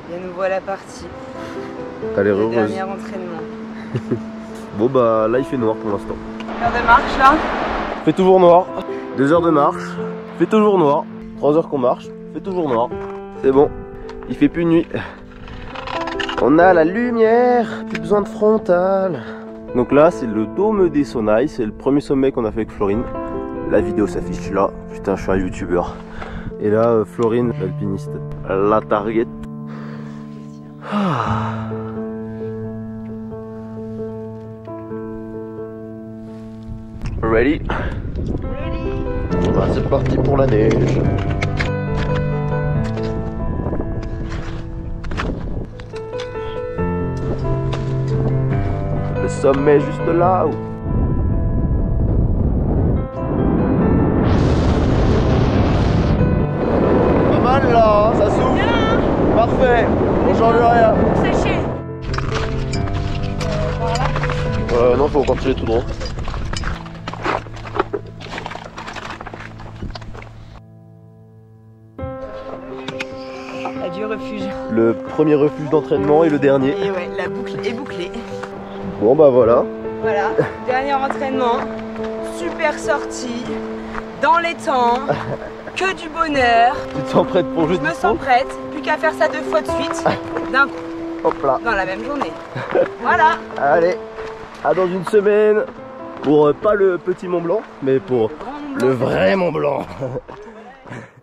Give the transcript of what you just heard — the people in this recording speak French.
Et nous voilà partis. T'as l'air heureuse. Dernier entraînement. Bon bah là il fait noir pour l'instant. Heure de marche là. Fait toujours noir. 2 heures de marche. Fait toujours noir. 3 heures qu'on marche. Fait toujours noir. C'est bon. Il fait plus nuit. On a la lumière. Plus besoin de frontal. Donc là c'est le dôme des Sonailles. C'est le premier sommet qu'on a fait avec Florine. La vidéo s'affiche là. Putain, je suis un youtubeur. Et là Florine, l'alpiniste. La target. Ready? Bah, c'est parti pour la neige. Le sommet juste là. Pas mal là, ça souffle. Bien. Parfait. On change rien. Séché. Non, faut continuer tout droit. Adieu refuge. Le premier refuge d'entraînement et le dernier. Et ouais, la boucle est bouclée. Bon bah voilà. Voilà, dernier entraînement. Super sortie. Dans les temps. Que du bonheur. Tu te sens prête pour Je jeudi me sens prête. Plus qu'à faire ça 2 fois de suite. D'un coup. Hop là. Dans la même journée. Voilà. Allez, à dans une semaine. Pour pas le petit Mont Blanc, mais pour le vrai Mont Blanc.